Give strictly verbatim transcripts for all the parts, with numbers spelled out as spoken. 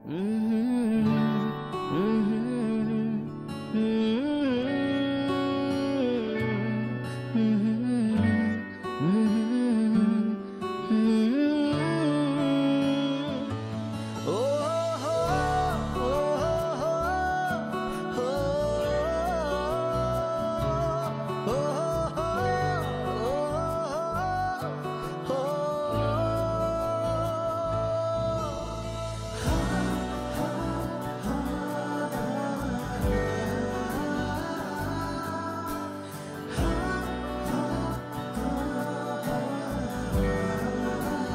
Police ?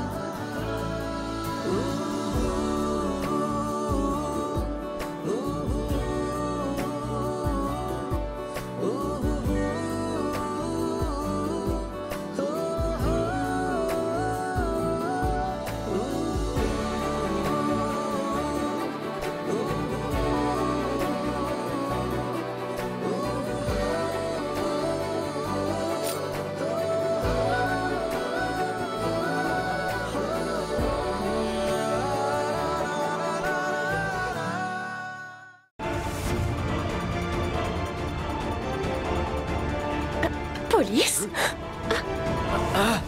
Ah.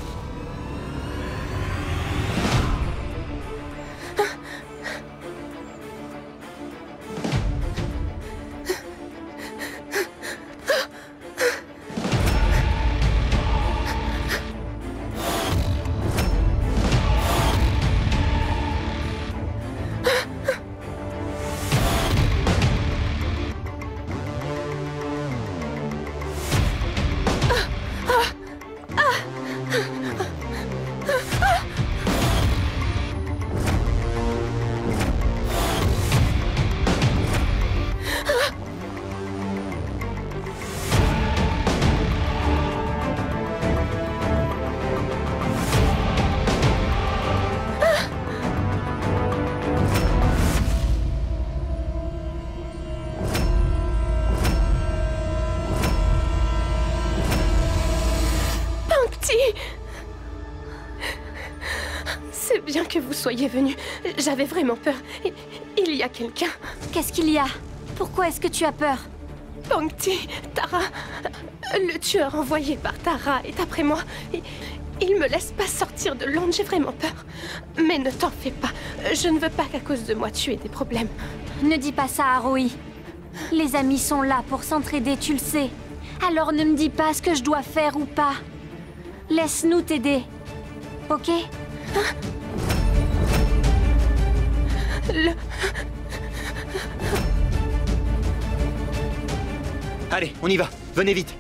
C'est bien que vous soyez venu. J'avais vraiment peur. Il y a quelqu'un. Qu'est-ce qu'il y a? Pourquoi est-ce que tu as peur? Bangti, Tara, le tueur envoyé par Tara est après moi. Il me laisse pas sortir de Londres, j'ai vraiment peur. Mais ne t'en fais pas. Je ne veux pas qu'à cause de moi tu aies des problèmes. Ne dis pas ça, Haruhi. Les amis sont là pour s'entraider, tu le sais. Alors ne me dis pas ce que je dois faire ou pas. Laisse-nous t'aider. Ok? Hein? Le... Allez, on y va. Venez vite.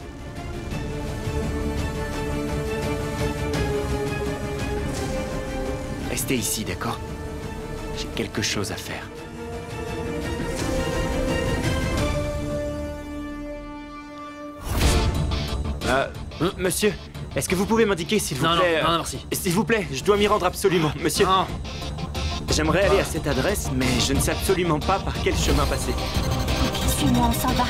Restez ici, d'accord? J'ai quelque chose à faire. Euh, monsieur, est-ce que vous pouvez m'indiquer, s'il vous non, plaît... Non, non, non, merci. S'il vous plaît, je dois m'y rendre absolument, monsieur. Non. J'aimerais aller à cette adresse, mais je ne sais absolument pas par quel chemin passer. Ok, suis-moi, on s'en va.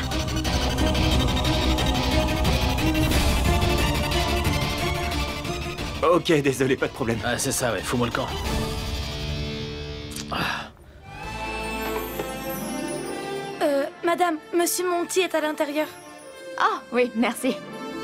Ok, désolé, pas de problème. Ah, c'est ça, ouais, fous-moi le camp. Ah. Euh, madame, Monsieur Monty est à l'intérieur. Ah, oui, merci.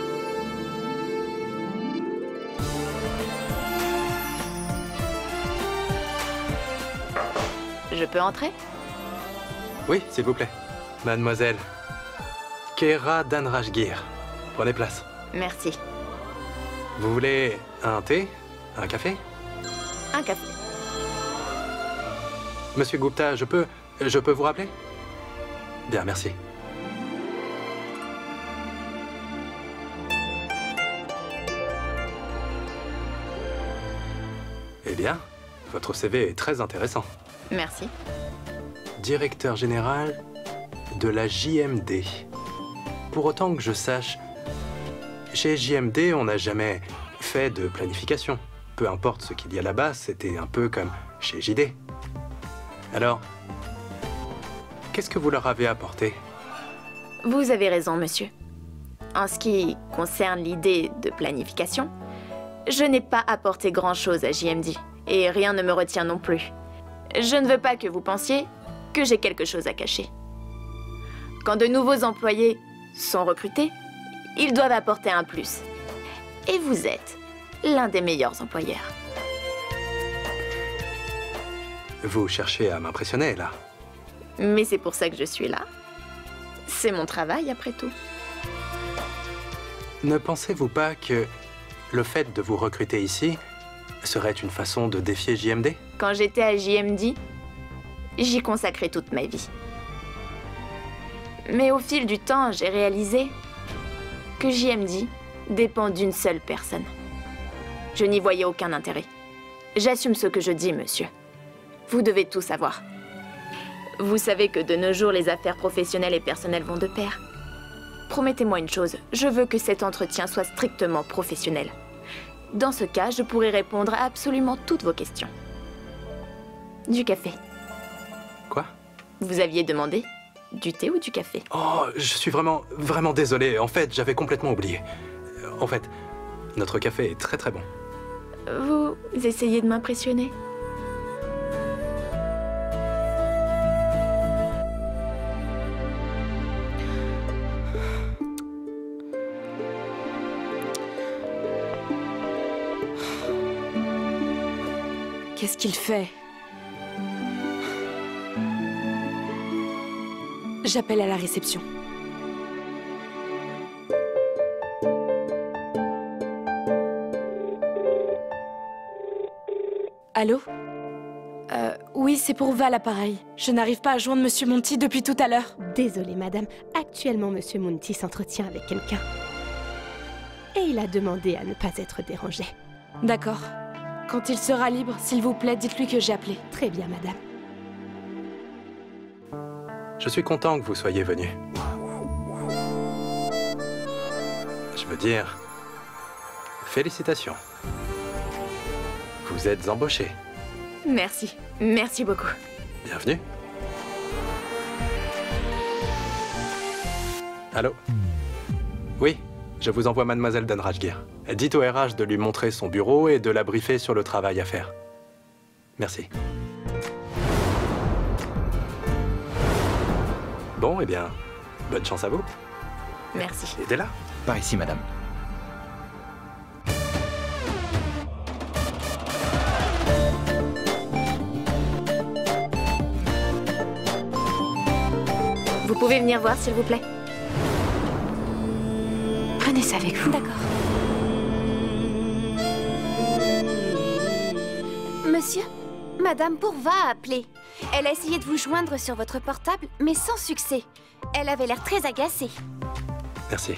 Je peux entrer? Oui, s'il vous plaît. Mademoiselle Kera Danrajgir. Prenez place. Merci. Vous voulez un thé? Un café? Un café. Monsieur Gupta, je peux... je peux vous rappeler? Bien, merci. Eh bien, votre C V est très intéressant. Merci. Directeur général de la J M D. Pour autant que je sache, chez J M D, on n'a jamais fait de planification. Peu importe ce qu'il y a là-bas, c'était un peu comme chez J D. Alors, qu'est-ce que vous leur avez apporté? Vous avez raison, monsieur. En ce qui concerne l'idée de planification, je n'ai pas apporté grand-chose à J M D, et rien ne me retient non plus. Je ne veux pas que vous pensiez que j'ai quelque chose à cacher. Quand de nouveaux employés sont recrutés, ils doivent apporter un plus. Et vous êtes l'un des meilleurs employeurs. Vous cherchez à m'impressionner, là. Mais c'est pour ça que je suis là. C'est mon travail, après tout. Ne pensez-vous pas que le fait de vous recruter ici serait une façon de défier J M D? Quand j'étais à J M D, j'y consacrais toute ma vie. Mais au fil du temps, j'ai réalisé que J M D dépend d'une seule personne. Je n'y voyais aucun intérêt. J'assume ce que je dis, monsieur. Vous devez tout savoir. Vous savez que de nos jours, les affaires professionnelles et personnelles vont de pair. Promettez-moi une chose, je veux que cet entretien soit strictement professionnel. Dans ce cas, je pourrai répondre à absolument toutes vos questions. Du café. Quoi? Vous aviez demandé du thé ou du café? Oh, je suis vraiment, vraiment désolé. En fait, j'avais complètement oublié. En fait, notre café est très très bon. Vous essayez de m'impressionner? Qu'est-ce qu'il fait? J'appelle à la réception. Allô? Euh, oui, c'est pour Val, l'appareil. Je n'arrive pas à joindre Monsieur Monty depuis tout à l'heure. Désolée, madame. Actuellement, Monsieur Monty s'entretient avec quelqu'un. Et il a demandé à ne pas être dérangé. D'accord. Quand il sera libre, s'il vous plaît, dites-lui que j'ai appelé. Très bien, madame. Je suis content que vous soyez venu. Je veux dire, félicitations. Vous êtes embauché. Merci. Merci beaucoup. Bienvenue. Allô? Oui, je vous envoie Mademoiselle Danrajgir. Dites au R H de lui montrer son bureau et de la briefer sur le travail à faire. Merci. Bon, eh bien, bonne chance à vous. Merci. Aidez-la. Par ici, madame. Vous pouvez venir voir, s'il vous plaît? Prenez ça avec vous. D'accord. Monsieur, Madame Pourva a appelé. Elle a essayé de vous joindre sur votre portable, mais sans succès. Elle avait l'air très agacée. Merci.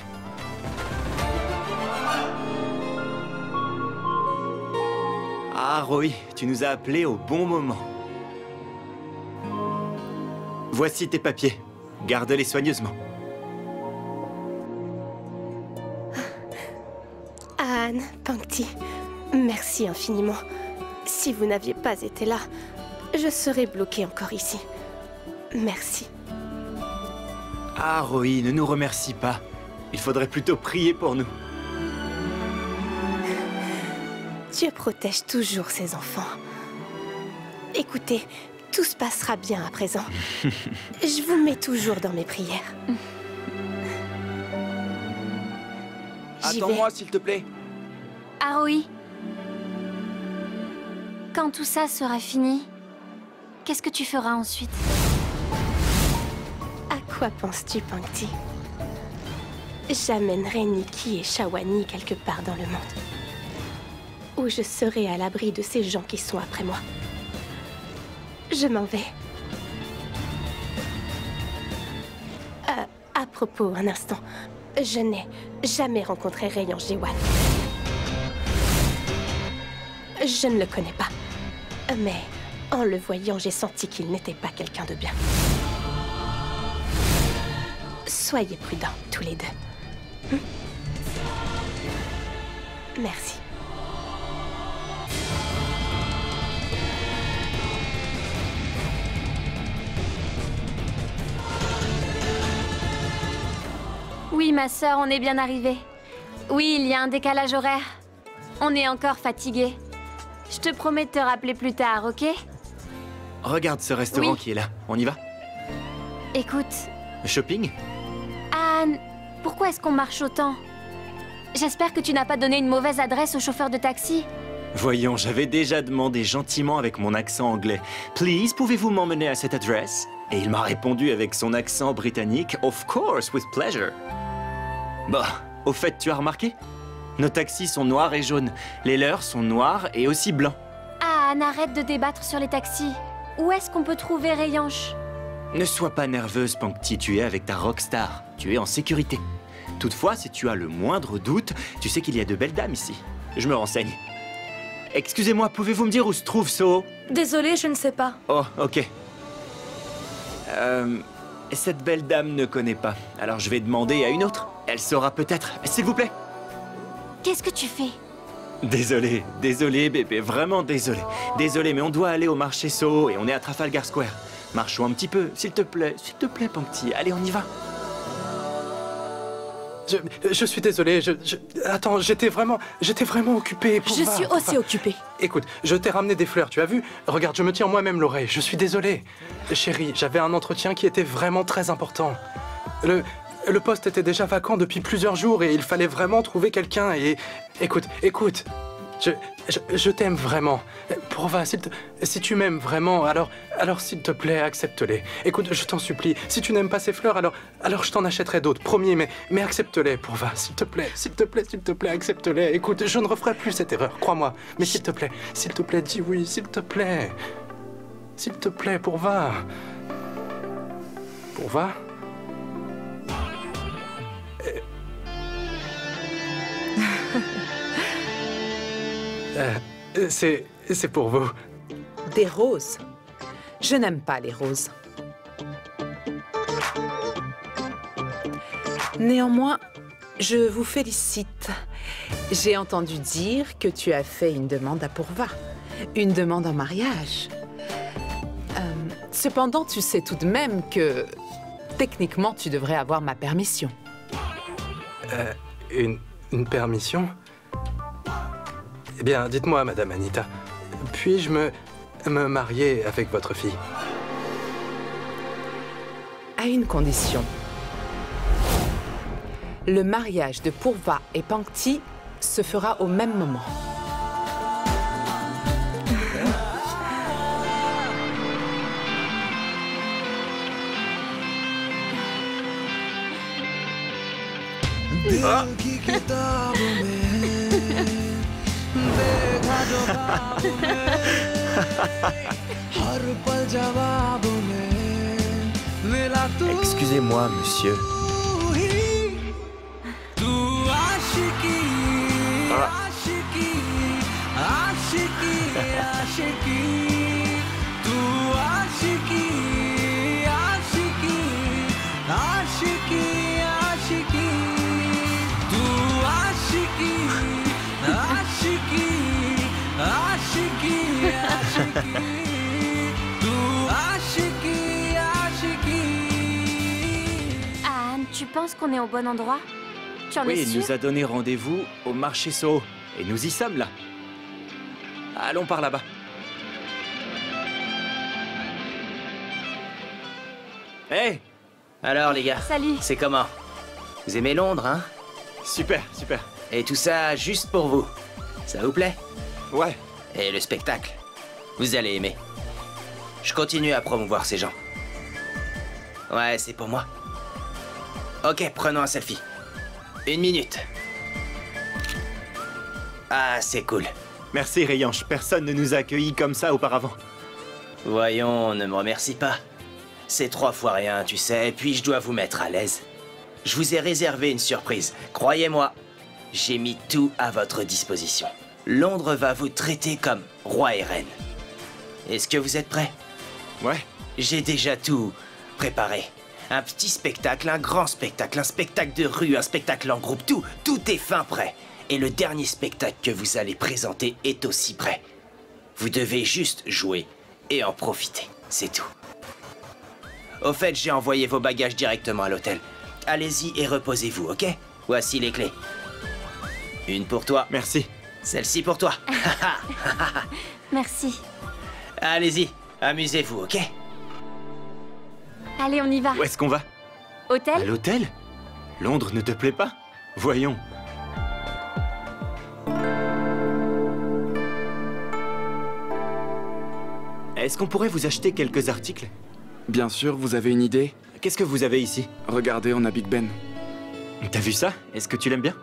Ah, Roy, tu nous as appelés au bon moment. Voici tes papiers. Garde-les soigneusement. Anne, Pankti, merci infiniment. Si vous n'aviez pas été là, je serais bloquée encore ici. Merci. Ah, Roy, ne nous remercie pas. Il faudrait plutôt prier pour nous. Dieu protège toujours ses enfants. Écoutez, tout se passera bien à présent. Je vous mets toujours dans mes prières. J'y vais. Attends-moi, s'il te plaît. Aoi, quand tout ça sera fini, qu'est-ce que tu feras ensuite? À quoi penses-tu, Pankti? J'amènerai Nikki et Shawani quelque part dans le monde, où je serai à l'abri de ces gens qui sont après moi. Je m'en vais. Euh, à propos, un instant. Je n'ai jamais rencontré Rayan Jiwan. Je ne le connais pas. Mais en le voyant, j'ai senti qu'il n'était pas quelqu'un de bien. Soyez prudents, tous les deux. Hum? Merci. Oui, ma sœur, on est bien arrivés. Oui, il y a un décalage horaire. On est encore fatigués. Je te promets de te rappeler plus tard, ok? regarde ce restaurant Oui. qui est là. On y va? Écoute, Shopping? Anne, pourquoi est-ce qu'on marche autant? J'espère que tu n'as pas donné une mauvaise adresse au chauffeur de taxi. Voyons, j'avais déjà demandé gentiment avec mon accent anglais. Please, pouvez-vous m'emmener à cette adresse? Et il m'a répondu avec son accent britannique. Of course, with pleasure. Bah, au fait, tu as remarqué? Nos taxis sont noirs et jaunes. Les leurs sont noirs et aussi blancs. Ah, Anne, arrête de débattre sur les taxis. Où est-ce qu'on peut trouver Rayanche? Ne sois pas nerveuse, Pankti, tu es avec ta rockstar. Tu es en sécurité. Toutefois, si tu as le moindre doute, tu sais qu'il y a de belles dames ici. Je me renseigne. Excusez-moi, pouvez-vous me dire où se trouve Soho? Désolée, je ne sais pas. Oh, ok. Euh, cette belle dame ne connaît pas. Alors je vais demander à une autre. Elle saura peut-être. S'il vous plaît. Qu'est-ce que tu fais? Désolé, désolé bébé, vraiment désolé. Désolé, mais on doit aller au marché Soho et on est à Trafalgar Square. Marchons un petit peu, s'il te plaît, s'il te plaît, Pankti. Allez, on y va. Je, je suis désolé, je, je- attends, j'étais vraiment, j'étais vraiment occupé. Je Pourva, suis Pourva. aussi occupée. Écoute, je t'ai ramené des fleurs, tu as vu? Regarde, je me tiens moi-même l'oreille, je suis désolé. Chérie, j'avais un entretien qui était vraiment très important. Le, le poste était déjà vacant depuis plusieurs jours et il fallait vraiment trouver quelqu'un et... Écoute, écoute, je, je, je t'aime vraiment. Pourva, s'il te- si tu m'aimes vraiment, alors, alors s'il te plaît, accepte-les. Écoute, je t'en supplie, si tu n'aimes pas ces fleurs, alors, alors je t'en achèterai d'autres, promis, mais, mais accepte-les, Pourva, s'il te plaît, s'il te plaît, s'il te plaît, accepte-les. Écoute, je ne referai plus cette erreur, crois-moi. Mais s'il te plaît, s'il te plaît, dis oui, s'il te plaît. S'il te plaît, Pourva. Pourva? Euh, c'est, c'est pour vous. Des roses. Je n'aime pas les roses. Néanmoins, je vous félicite. J'ai entendu dire que tu as fait une demande à Pourva. Une demande en mariage. Euh, cependant, tu sais tout de même que, techniquement, tu devrais avoir ma permission. Euh, une, une permission? Eh bien, dites-moi, Madame Anita, puis-je me, me marier avec votre fille? À une condition. Le mariage de Pourva et Pankti se fera au même moment. Ah. Excusez-moi, monsieur. Anne, tu penses qu'on est au bon endroit? Tu en Oui, es il sûre? nous a donné rendez-vous au marché Soho. Et nous y sommes là. Allons par là-bas. Hé! Alors les gars, Salut. c'est comment? Vous aimez Londres, hein? Super, super. Et tout ça juste pour vous. Ça vous plaît? Ouais. Et le spectacle? Vous allez aimer. Je continue à promouvoir ces gens. Ouais, c'est pour moi. Ok, prenons un selfie. Une minute. Ah, c'est cool. Merci, Rayanche. Personne ne nous a accueillis comme ça auparavant. Voyons, ne me remercie pas. C'est trois fois rien, tu sais, et puis je dois vous mettre à l'aise. Je vous ai réservé une surprise. Croyez-moi, j'ai mis tout à votre disposition. Londres va vous traiter comme roi et reine. Est-ce que vous êtes prêts? Ouais. J'ai déjà tout préparé. Un petit spectacle, un grand spectacle, un spectacle de rue, un spectacle en groupe, tout, tout est fin prêt. Et le dernier spectacle que vous allez présenter est aussi prêt. Vous devez juste jouer et en profiter, c'est tout. Au fait, j'ai envoyé vos bagages directement à l'hôtel. Allez-y et reposez-vous, ok? Voici les clés. Une pour toi. Merci. Celle-ci pour toi. Merci. Allez-y, Amusez-vous, ok? Allez, on y va. Où est-ce qu'on va? À Hôtel? l'hôtel? Londres ne te plaît pas? Voyons. Est-ce qu'on pourrait vous acheter quelques articles? Bien sûr, vous avez une idée? Qu'est-ce que vous avez ici? Regardez, on a Big Ben. T'as vu ça? Est-ce que tu l'aimes bien?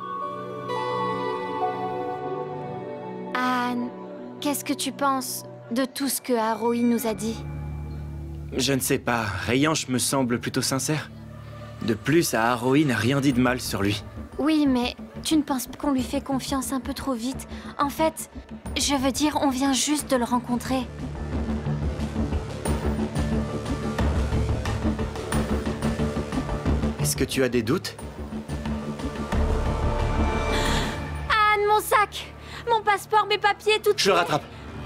Anne, qu'est-ce que tu penses de tout ce que Harohi nous a dit? Je ne sais pas. Rayanche me semble plutôt sincère. De plus, Harohi n'a rien dit de mal sur lui. Oui, mais tu ne penses pas qu'on lui fait confiance un peu trop vite? En fait, je veux dire, on vient juste de le rencontrer. Est-ce que tu as des doutes? Anne, mon sac! Mon passeport, mes papiers, tout... Je le rattrape.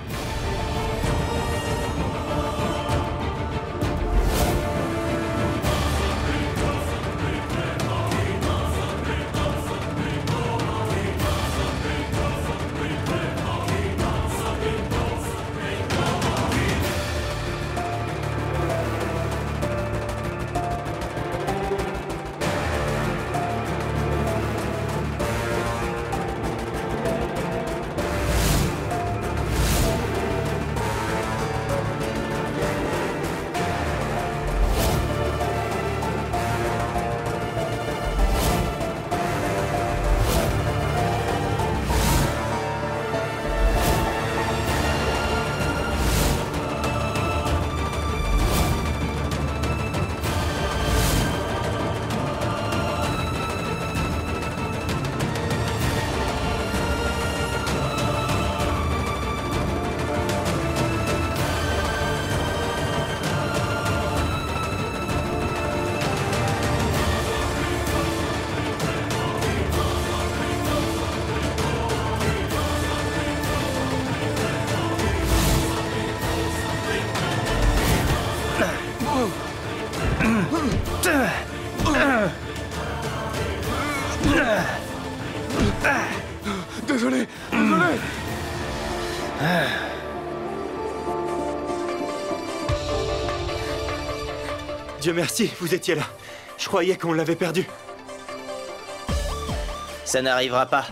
Désolé, désolé. Dieu merci, vous étiez là. Je croyais qu'on l'avait perdu. Ça n'arrivera pas.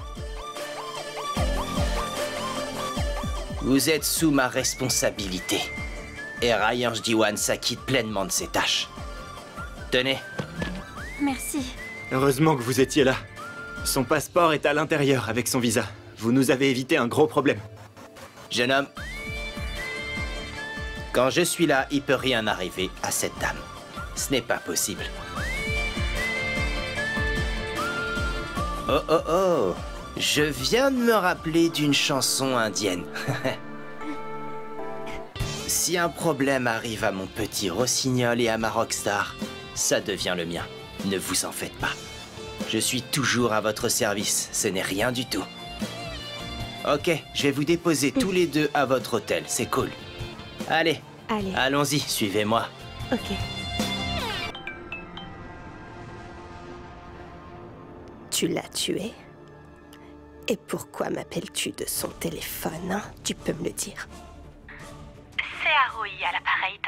Vous êtes sous ma responsabilité. Et Rayange Diwan s'acquitte pleinement de ses tâches. Tenez. Merci. Heureusement que vous étiez là. Son passeport est à l'intérieur avec son visa. Vous nous avez évité un gros problème. Jeune homme, quand je suis là, il peut rien arriver à cette dame. Ce n'est pas possible. Oh oh oh, je viens de me rappeler d'une chanson indienne. Si un problème arrive à mon petit rossignol et à ma rockstar, ça devient le mien. Ne vous en faites pas. Je suis toujours à votre service, ce n'est rien du tout. Ok, je vais vous déposer tous les deux à votre hôtel, c'est cool. Allez, Allez. allons-y, suivez-moi. Ok. Tu l'as tué? Et pourquoi m'appelles-tu de son téléphone, hein? Tu peux me le dire. C'est Harohi à l'appareil,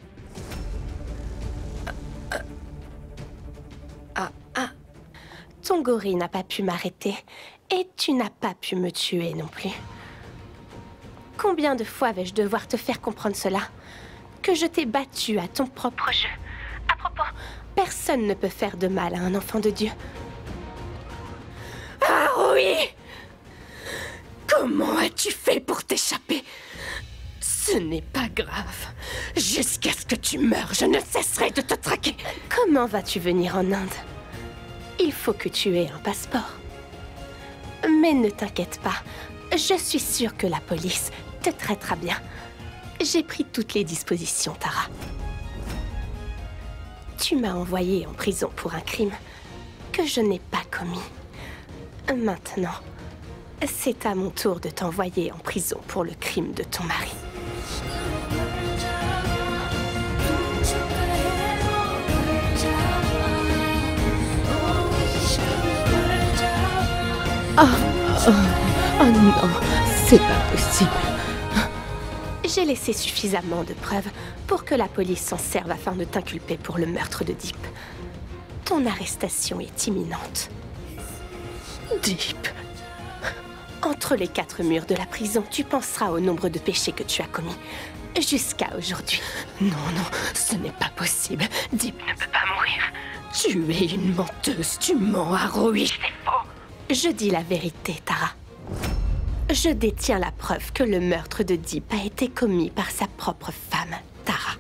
Tara. Ah, ah. Ton gorille n'a pas pu m'arrêter. Et tu n'as pas pu me tuer non plus. Combien de fois vais-je devoir te faire comprendre cela? Que je t'ai battu à ton propre jeu. À propos, personne ne peut faire de mal à un enfant de Dieu. Ah oui! Comment as-tu fait pour t'échapper? Ce n'est pas grave. Jusqu'à ce que tu meures, je ne cesserai de te traquer. Comment vas-tu venir en Inde? Il faut que tu aies un passeport. Mais ne t'inquiète pas, je suis sûre que la police te traitera bien. J'ai pris toutes les dispositions, Tara. Tu m'as envoyée en prison pour un crime que je n'ai pas commis. Maintenant, c'est à mon tour de t'envoyer en prison pour le crime de ton mari. Oh, oh, oh non, c'est pas possible. J'ai laissé suffisamment de preuves pour que la police s'en serve afin de t'inculper pour le meurtre de Deep. Ton arrestation est imminente. Deep. Entre les quatre murs de la prison, tu penseras au nombre de péchés que tu as commis. Jusqu'à aujourd'hui. Non, non, ce n'est pas possible. Deep ne peut pas mourir. Tu es une menteuse, tu mens à Rui. C'est faux. Je dis la vérité, Tara. Je détiens la preuve que le meurtre de Deep a été commis par sa propre femme, Tara.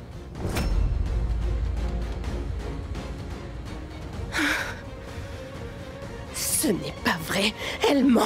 Ce n'est pas vrai, elle ment.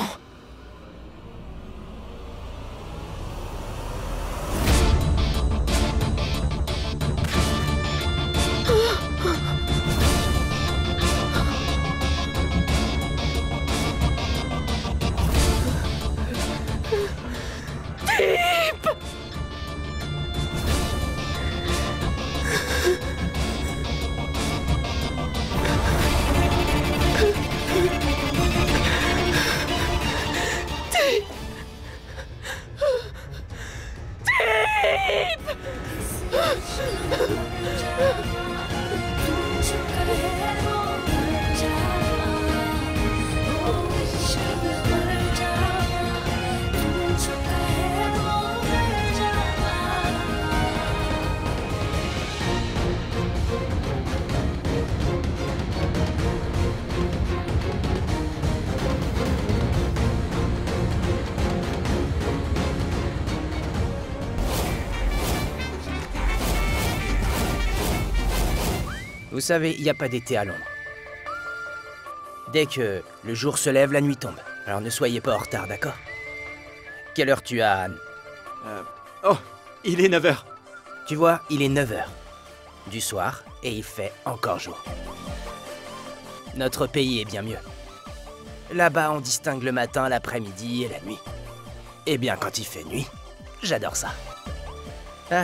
Vous savez, il n'y a pas d'été à Londres. Dès que le jour se lève, la nuit tombe. Alors ne soyez pas en retard, d'accord? Quelle heure tu as, Anne? euh... Oh, il est neuf heures. Tu vois, il est neuf heures du soir et il fait encore jour. Notre pays est bien mieux. Là-bas, on distingue le matin, l'après-midi et la nuit. Eh bien, quand il fait nuit, j'adore ça. Ah...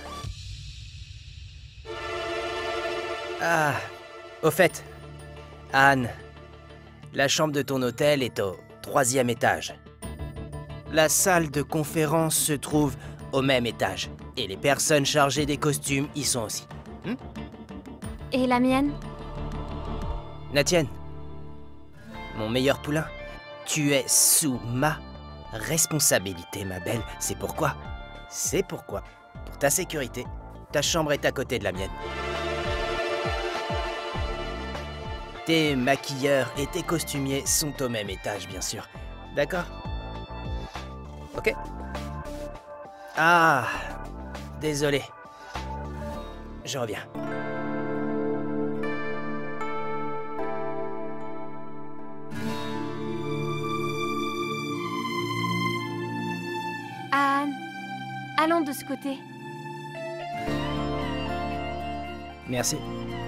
Ah, au fait, Anne, la chambre de ton hôtel est au troisième étage. La salle de conférence se trouve au même étage. Et les personnes chargées des costumes y sont aussi. Hmm? Et la mienne? La tienne. Mon meilleur poulain, tu es sous ma responsabilité, ma belle. C'est pourquoi, c'est pourquoi, pour ta sécurité, ta chambre est à côté de la mienne. Tes maquilleurs et tes costumiers sont au même étage, bien sûr. D'accord? Ok. Ah, désolé. Je reviens. Anne, allons de ce côté. Merci.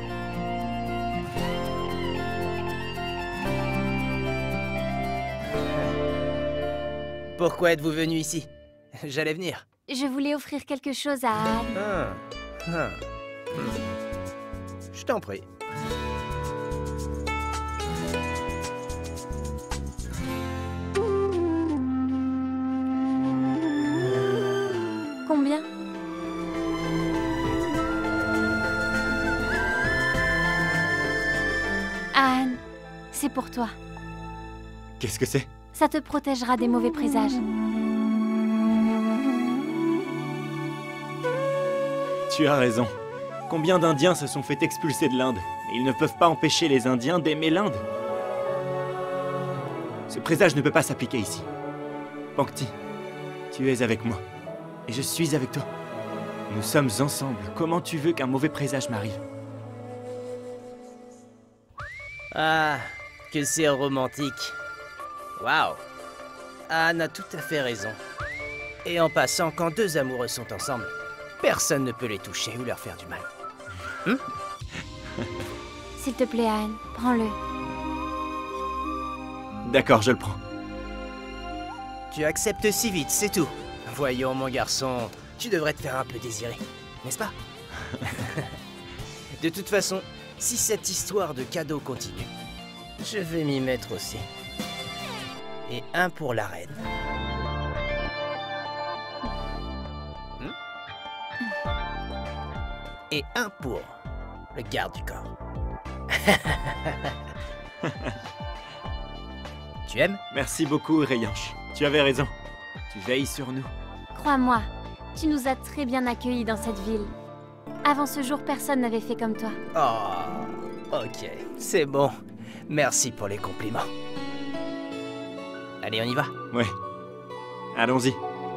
Pourquoi êtes-vous venu ici? J'allais venir. Je voulais offrir quelque chose à Anne. Ah, ah. Je t'en prie. Combien? Anne, c'est pour toi. Qu'est-ce que c'est? Ça te protégera des mauvais présages. Tu as raison. Combien d'Indiens se sont fait expulser de l'Inde? Et ils ne peuvent pas empêcher les Indiens d'aimer l'Inde. Ce présage ne peut pas s'appliquer ici. Pankti, tu es avec moi. Et je suis avec toi. Nous sommes ensemble. Comment tu veux qu'un mauvais présage m'arrive? Ah, que c'est romantique. Waouh! Anne a tout à fait raison. Et en passant, quand deux amoureux sont ensemble, personne ne peut les toucher ou leur faire du mal. Hum? S'il te plaît, Anne, prends-le. D'accord, je le prends. Tu acceptes si vite, c'est tout. Voyons, mon garçon, tu devrais te faire un peu désirer, n'est-ce pas? De toute façon, si cette histoire de cadeau continue, je vais m'y mettre aussi. Et un pour la reine. Hmm? et un pour le garde du corps. Tu aimes? Merci beaucoup, Rayanche. Tu avais raison. Tu veilles sur nous. Crois-moi, tu nous as très bien accueillis dans cette ville. Avant ce jour, personne n'avait fait comme toi. Oh, ok, c'est bon. Merci pour les compliments. Allez, on y va? Ouais. Allons-y.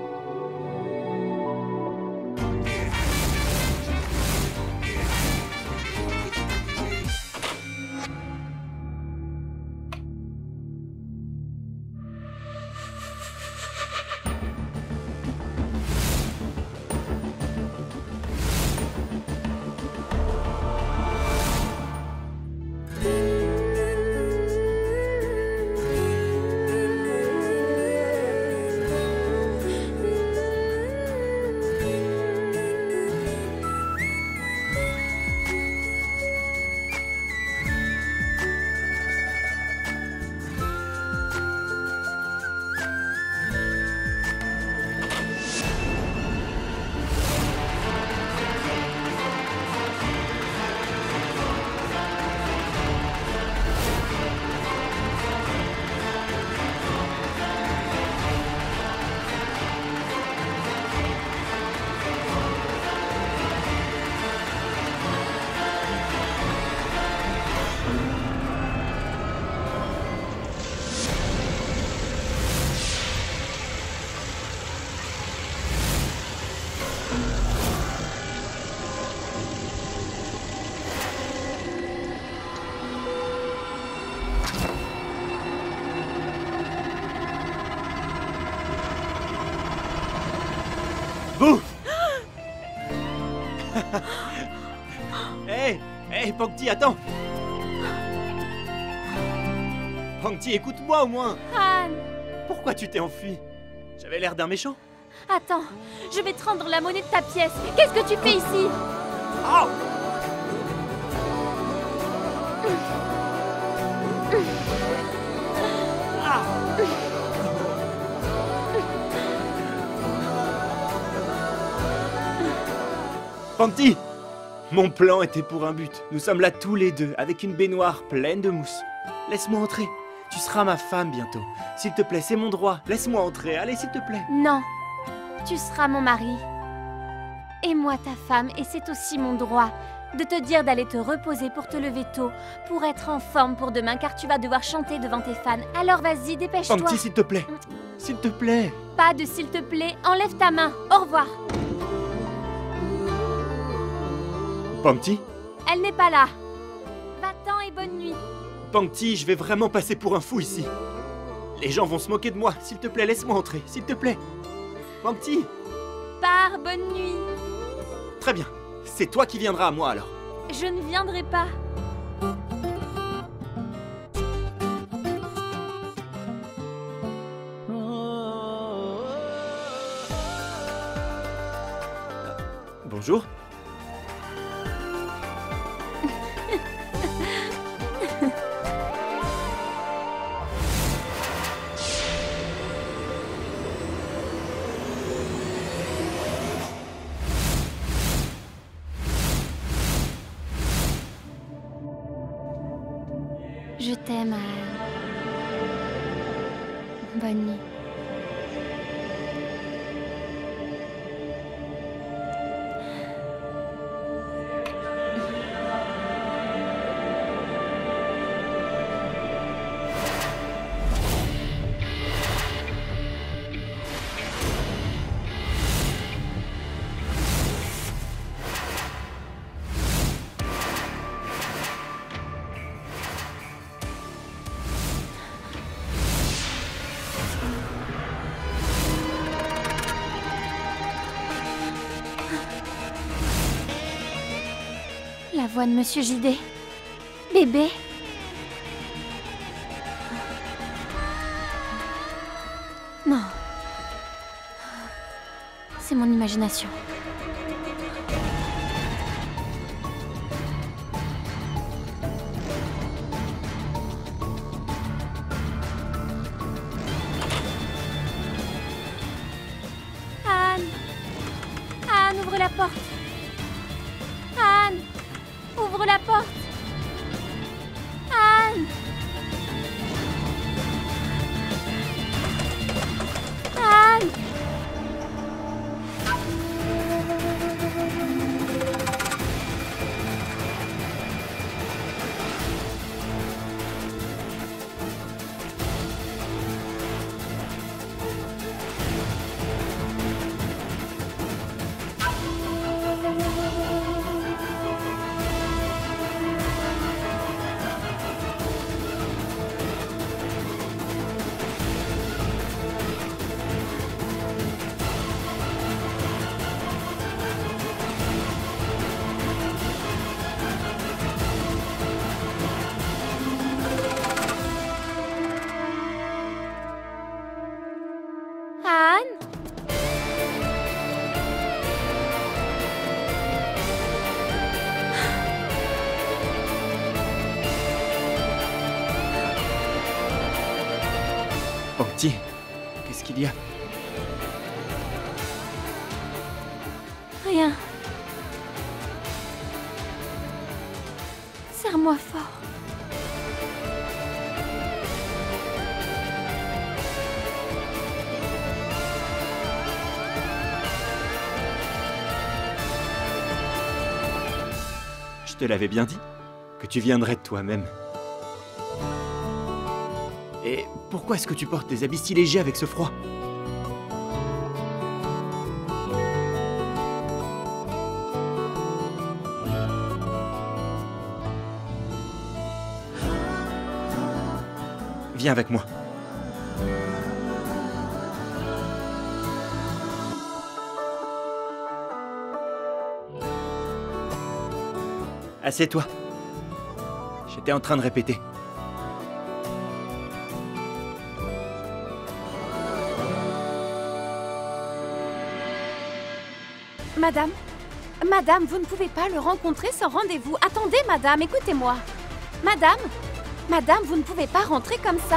Bouh! Hé! Hé, Pangti, attends! Pangti, écoute-moi au moins! Han! Pourquoi tu t'es enfui? J'avais l'air d'un méchant? Attends, je vais te rendre la monnaie de ta pièce. Qu'est-ce que tu fais ici? Oh! Ah! Pangti! Mon plan était pour un but. Nous sommes là tous les deux, avec une baignoire pleine de mousse. Laisse-moi entrer. Tu seras ma femme bientôt. S'il te plaît, c'est mon droit. Laisse-moi entrer. Allez, s'il te plaît. Non, tu seras mon mari. Et moi ta femme, et c'est aussi mon droit de te dire d'aller te reposer pour te lever tôt, pour être en forme pour demain, car tu vas devoir chanter devant tes fans. Alors vas-y, dépêche-toi. Pangti, s'il te plaît. S'il te plaît. Pas de s'il te plaît, enlève ta main. Au revoir. Pangti? Elle n'est pas là. Va-t'en et bonne nuit. Pangti, je vais vraiment passer pour un fou ici. Les gens vont se moquer de moi. S'il te plaît, laisse-moi entrer. S'il te plaît. Pangti! Pars, bonne nuit. Très bien. C'est toi qui viendras à moi alors. Je ne viendrai pas. Bonjour. Je t'aime, Anne. Bonne nuit. La voix de Monsieur J D. Bébé. Non. C'est mon imagination. Anne. Anne, ouvre la porte. Anne. la porte. Anne. Anne. Tiens, qu'est-ce qu'il y a? Rien. Serre-moi fort. Je te l'avais bien dit, que tu viendrais de toi-même. Et pourquoi est-ce que tu portes des habits si légers avec ce froid? Viens avec moi. Assieds-toi. J'étais en train de répéter. Madame, Madame, vous ne pouvez pas le rencontrer sans rendez-vous. Attendez, Madame, écoutez-moi. Madame, Madame, vous ne pouvez pas rentrer comme ça.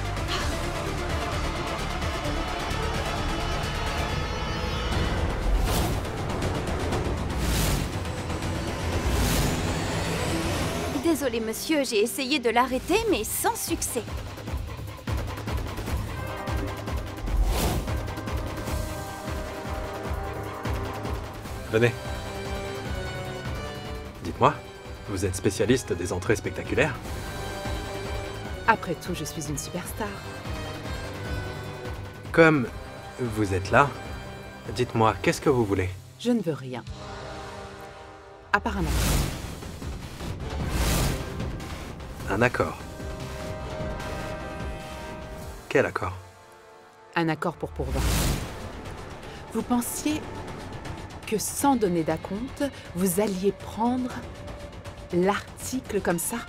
Désolé, monsieur, j'ai essayé de l'arrêter, mais sans succès. Venez. Dites-moi, vous êtes spécialiste des entrées spectaculaires? Après tout, je suis une superstar. Comme vous êtes là, dites-moi, qu'est-ce que vous voulez? Je ne veux rien. Apparemment. Un accord. Quel accord? Un accord pour pourvoir. Vous pensiez que sans donner d'acompte, vous alliez prendre l'article comme ça?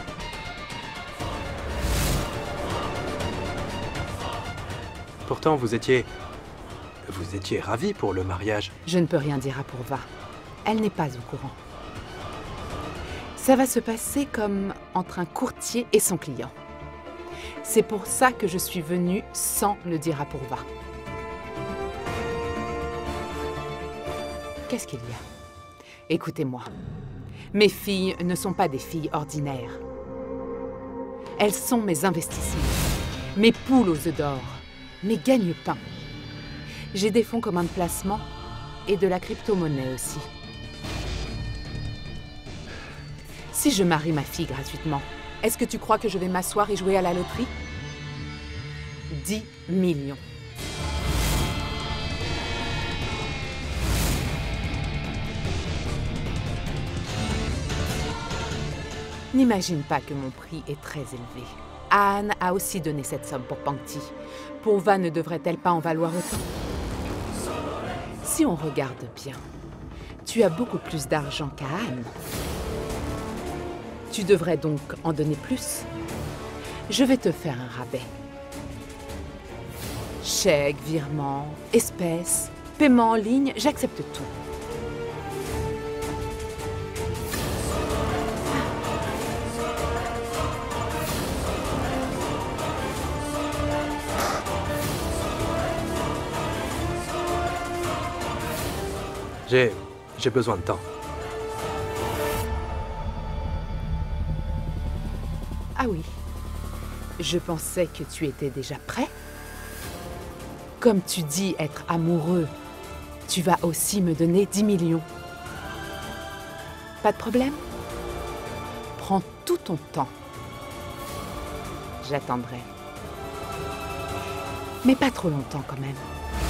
Pourtant, vous étiez... Vous étiez ravi pour le mariage. Je ne peux rien dire à Pourva. Elle n'est pas au courant. Ça va se passer comme entre un courtier et son client. C'est pour ça que je suis venue sans le dire à Pourva. Qu'est-ce qu'il y a? Écoutez-moi. Mes filles ne sont pas des filles ordinaires. Elles sont mes investissements, mes poules aux œufs d'or, mes gagne-pains. J'ai des fonds communs de placement et de la crypto-monnaie aussi. Si je marie ma fille gratuitement, est-ce que tu crois que je vais m'asseoir et jouer à la loterie? dix millions. N'imagine pas que mon prix est très élevé. Anne a aussi donné cette somme pour Pankti. Pourva ne devrait-elle pas en valoir autant? Si on regarde bien, tu as beaucoup plus d'argent qu'à Anne. Tu devrais donc en donner plus. Je vais te faire un rabais. Chèque, virement, espèces, paiement en ligne, j'accepte tout. J'ai... j'ai besoin de temps. Ah oui. Je pensais que tu étais déjà prêt. Comme tu dis être amoureux, tu vas aussi me donner dix millions. Pas de problème? Prends tout ton temps. J'attendrai. Mais pas trop longtemps quand même.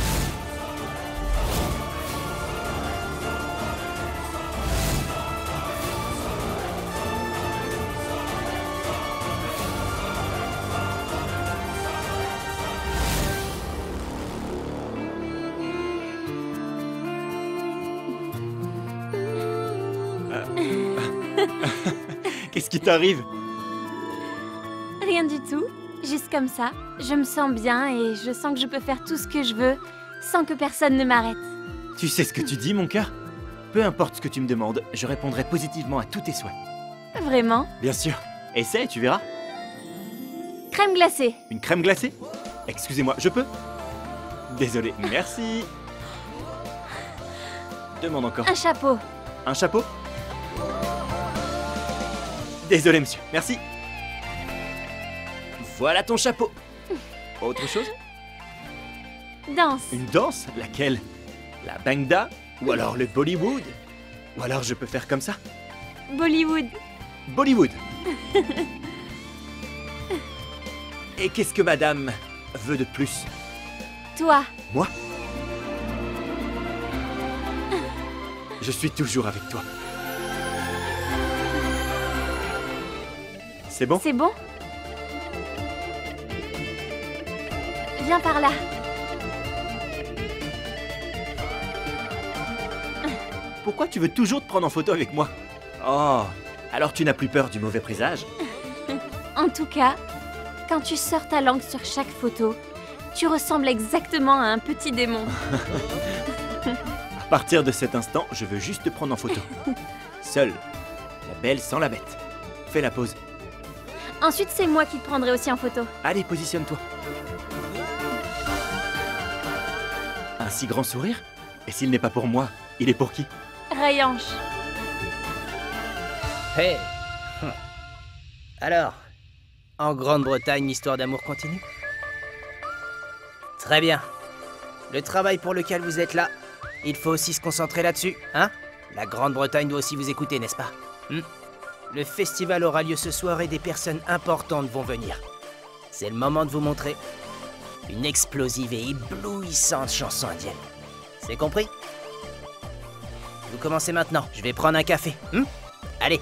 Qu'est-ce qui t'arrive? Rien du tout. Juste comme ça. Je me sens bien et je sens que je peux faire tout ce que je veux sans que personne ne m'arrête. Tu sais ce que tu dis, mon cœur? Peu importe ce que tu me demandes, je répondrai positivement à tous tes souhaits. Vraiment? Bien sûr. Essaie, tu verras. Crème glacée. Une crème glacée? Excusez-moi, je peux? Désolé, merci. Demande encore. Un chapeau. Un chapeau? Désolé, monsieur. Merci. Voilà ton chapeau. Autre chose? Danse. Une danse? Laquelle? La bangda? Ou alors le Bollywood? Ou alors je peux faire comme ça? Bollywood. Bollywood. Et qu'est-ce que madame veut de plus? Toi. Moi? Je suis toujours avec toi. C'est bon? C'est bon? Viens par là. Pourquoi tu veux toujours te prendre en photo avec moi? Oh, alors tu n'as plus peur du mauvais présage? En tout cas, quand tu sors ta langue sur chaque photo, tu ressembles exactement à un petit démon. À partir de cet instant, je veux juste te prendre en photo. Seule. La belle sans la bête. Fais la pose. Ensuite, c'est moi qui te prendrai aussi en photo. Allez, positionne-toi. Un si grand sourire? Et s'il n'est pas pour moi, il est pour qui? Rayanche. Hey. Hum. Alors, en Grande-Bretagne, l'histoire d'amour continue? Très bien. Le travail pour lequel vous êtes là, il faut aussi se concentrer là-dessus, hein? La Grande-Bretagne doit aussi vous écouter, n'est-ce pas? Hum. Le festival aura lieu ce soir et des personnes importantes vont venir. C'est le moment de vous montrer une explosive et éblouissante chanson indienne. C'est compris? Vous commencez maintenant. Je vais prendre un café. Hum? Allez.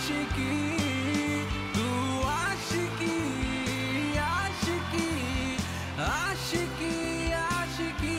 आशिकी तू आशिकी आशिकी आशिकी आशिकी